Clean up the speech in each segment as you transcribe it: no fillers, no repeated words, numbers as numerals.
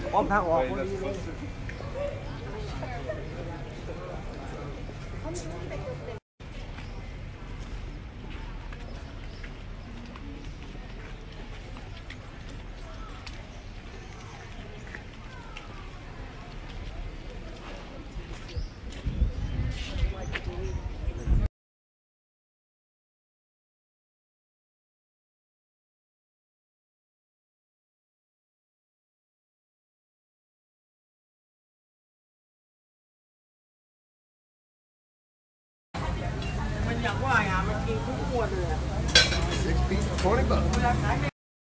ออมทางออกพอดีเลย มันอยากว่าอ่ะมันกินทุกขวดเลย 6 pieces, $20.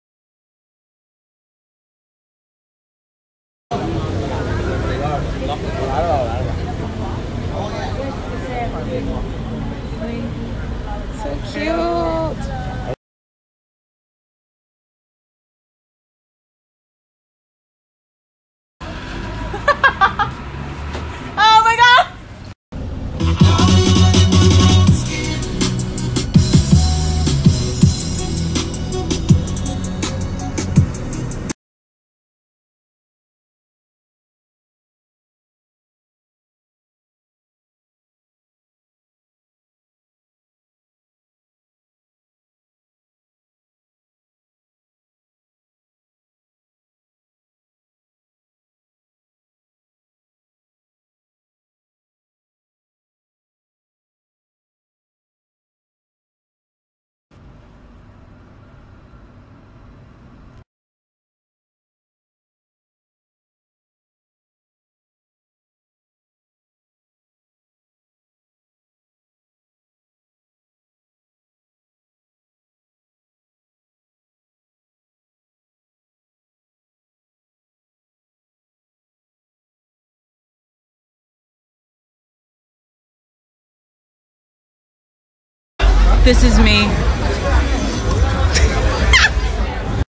So cute. Oh my god! This is me.